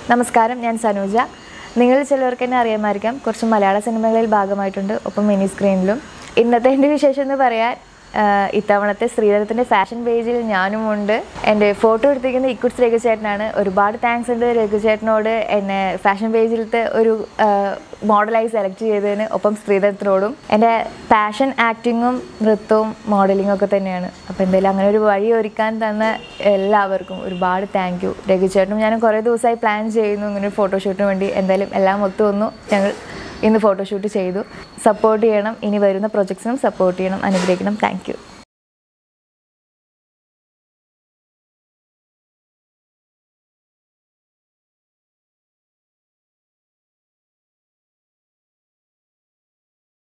നമസ്കാരം, ഞാൻ സനൂജ. നിങ്ങൾ ചിലവർക്ക് എന്നെ അറിയാമായിരിക്കാം. കുറച്ച് മലയാള സിനിമകളിൽ ഭാഗമായിട്ടുണ്ട്, ഒപ്പം മിനി സ്ക്രീനിലും. ഇന്നത്തെ എൻ്റെ വിശേഷം എന്ന് പറയാൻ, ഇത്തവണത്തെ ശ്രീധരത്തിൻ്റെ ഫാഷൻ പേജിൽ ഞാനുമുണ്ട്. എൻ്റെ ഫോട്ടോ എടുത്തിരിക്കുന്ന ekuts രഘു ചേട്ടനാണ്. ഒരുപാട് താങ്ക്സ് ഉണ്ട് രഘു ചേട്ടനോട് എന്നെ ഫാഷൻ പേജിലത്തെ ഒരു മോഡലായി സെലക്ട് ചെയ്തതിന്. ഒപ്പം ശ്രീധരത്തിനോടും. എൻ്റെ പാഷൻ ആക്ടിങ്ങും നൃത്തവും മോഡലിങ്ങും ഒക്കെ തന്നെയാണ്. അപ്പോൾ എന്തായാലും അങ്ങനെ ഒരു വഴി ഒരുക്കാൻ തന്ന എല്ലാവർക്കും ഒരുപാട് താങ്ക് യു. രഘു ചേട്ടനും ഞാനും കുറേ ദിവസമായി പ്ലാൻ ചെയ്യുന്നു ഇങ്ങനെ ഒരു ഫോട്ടോഷൂട്ടിന് വേണ്ടി. എന്തായാലും എല്ലാം ഒത്തു വന്നു. ഞങ്ങൾ ഇന്ന് ഫോട്ടോഷൂട്ട് ചെയ്തു. സപ്പോർട്ട് ചെയ്യണം, ഇനി വരുന്ന പ്രൊജക്ട്സിനും സപ്പോർട്ട് ചെയ്യണം, അനുഗ്രഹിക്കണം. Thank U.